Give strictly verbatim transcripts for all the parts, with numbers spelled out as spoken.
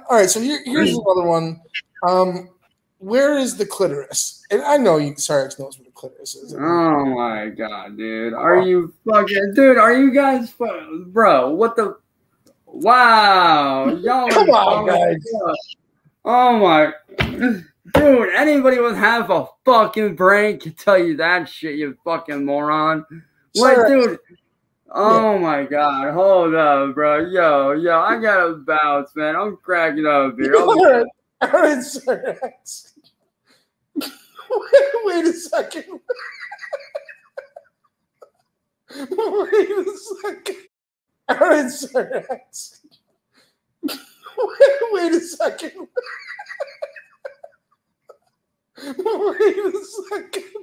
all right, so here, here's another one. Um, where is the clitoris? And I know you, Cyrax knows what the clitoris is. Oh my god, dude! Are you fucking, dude? Are you guys, bro? What the? Wow, y'all come on, guys! Oh my, dude! Anybody with half a fucking brain can tell you that shit, you fucking moron. What, Cyrax. Dude? Oh yeah. My god, hold up, bro. Yo, yo, I gotta bounce, man. I'm cracking up here. All right, all right, Cyrax. Wait, wait a second. Wait a second. All right, Cyrax. Wait, wait a second. Wait a second.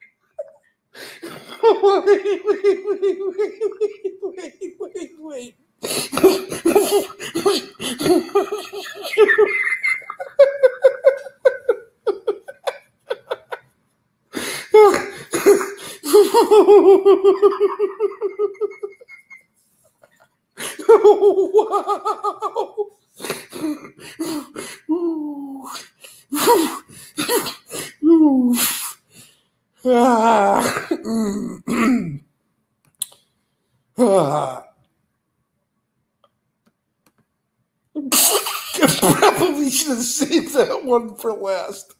Wait, wait, wait, wait, wait, wait, wait, wait. Wow. I probably should have saved that one for last.